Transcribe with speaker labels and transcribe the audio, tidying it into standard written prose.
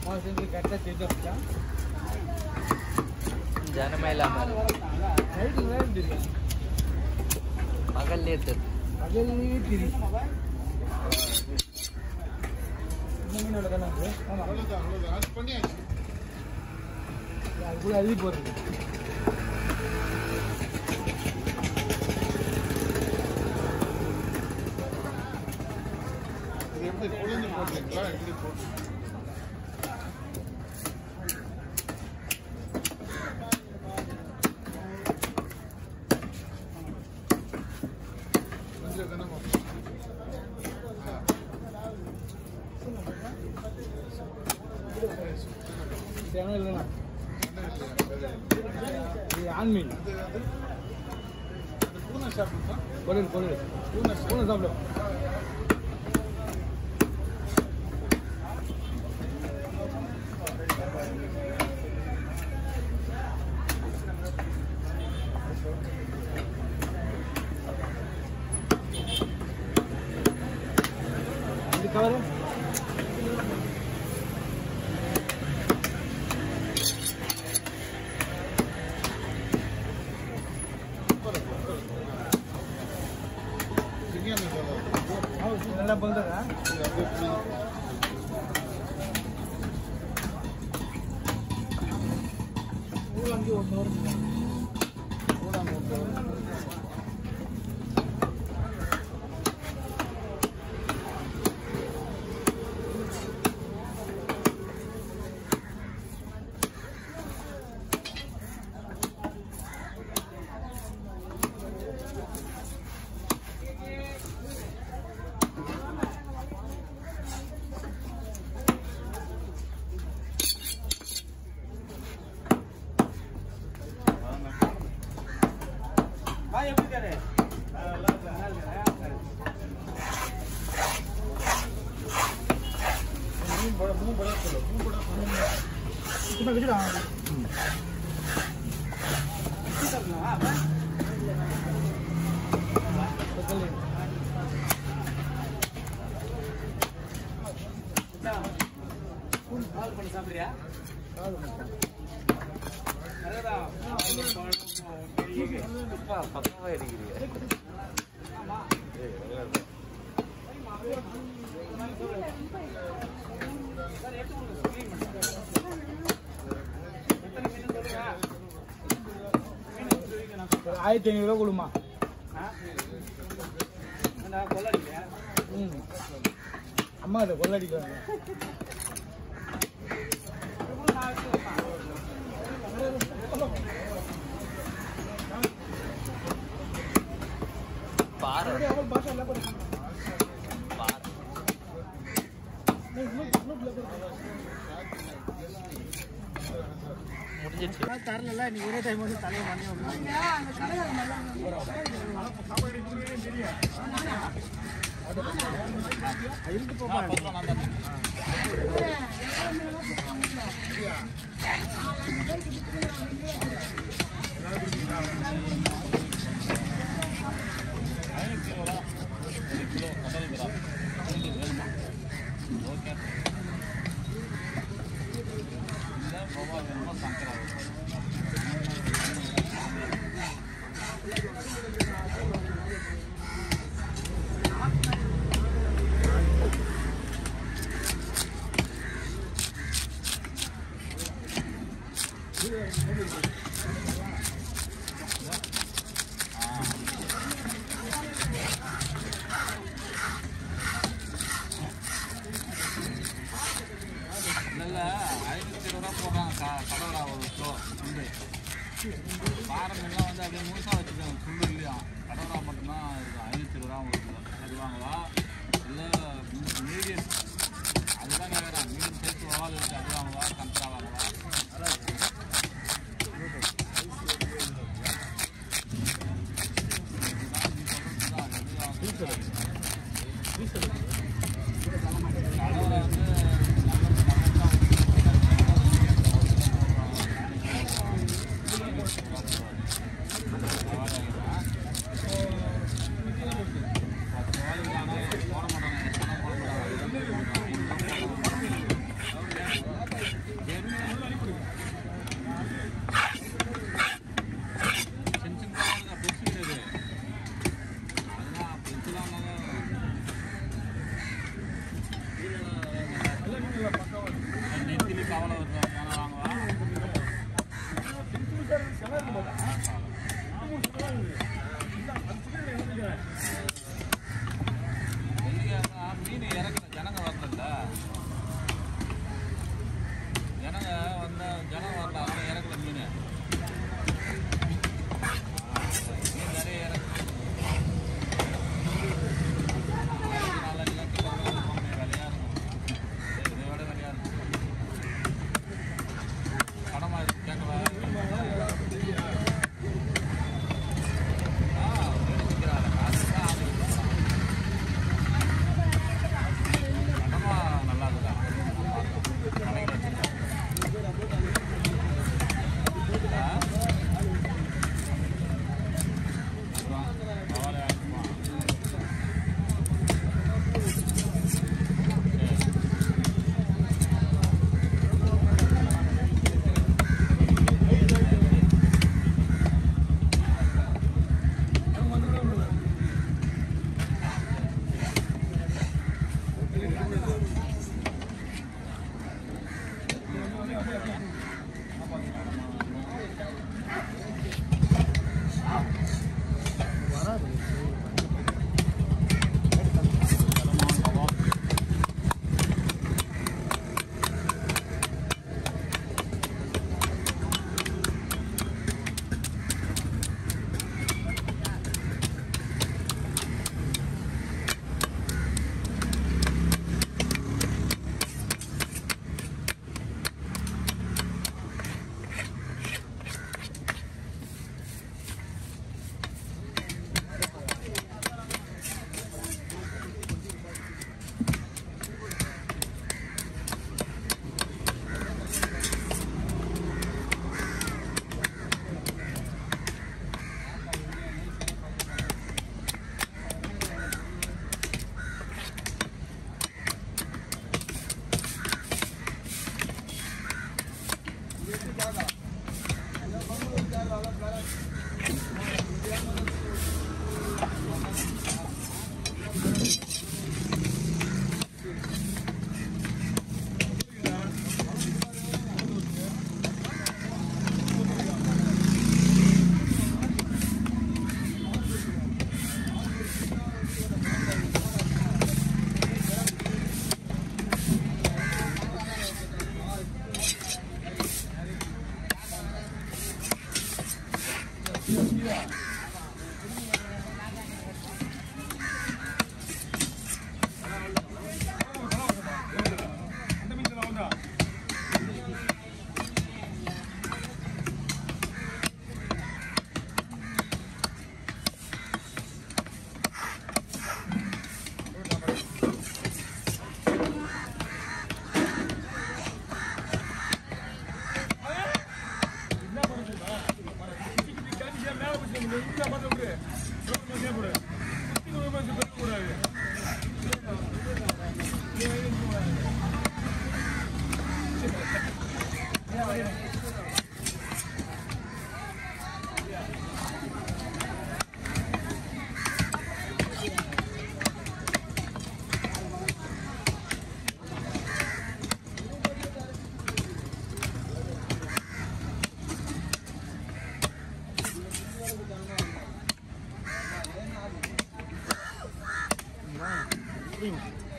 Speaker 1: செஞ்சு கரெக்டாக செஞ்சு வச்சா
Speaker 2: ஜனமே இல்லாமல்
Speaker 1: நைட்டு வேறு தெரியும்
Speaker 2: பகல்லே தெரியும்
Speaker 1: பகல்லே தெரியும் மீனோட தானே அது ஆமாம்
Speaker 3: அவ்வளோதான் அது பண்ணியாச்சு
Speaker 1: அது கூட அழுதி போகிறது
Speaker 3: இது எப்படி பொழுது போடுறீங்களா எப்படி போட்டு கொஞ்சம் தானே
Speaker 1: தேவை இல்லைண்ணா இது ஆண்மீன்
Speaker 3: பூனை சாப்பிடுமா
Speaker 1: கொள்ளு பூனை சாப்பிடும் இது கவரு நல்லா பண்ணுறா ஊழாங்கி 1 ஹவர் ஊழாங்க 1 ஹவர் எப்படி இருக்காரு சாப்பிடுறியா
Speaker 2: பக்கமா இருக்கிறீங்க
Speaker 1: ₹1500 கொடுமா அம்மா இதை கொள்ளடிக்கிறாங்க
Speaker 2: பாரு முடிஞ்சிச்சு
Speaker 1: தரல நீ ஒரே டைம் வந்து தலையை பண்ணி இருக்கு போமா
Speaker 3: கடவுளா ஒரு கிலோ வந்து பாரமெல்லாம் வந்து அப்படியே முழுசாக வச்சுக்கோங்க சுண்டு இல்லையா கடவுளா மட்டும்தான் இருக்குது ₹520 ஒரு கிலோ தருவாங்களா இல்லை மீடியம் அதுதான் கேட்குறேன் மீடியம் சைஸ் வால் இருக்குது அது வாங்கவா கம்ப்ரா வாங்கவா கடவுளை வந்து
Speaker 1: புரியுமா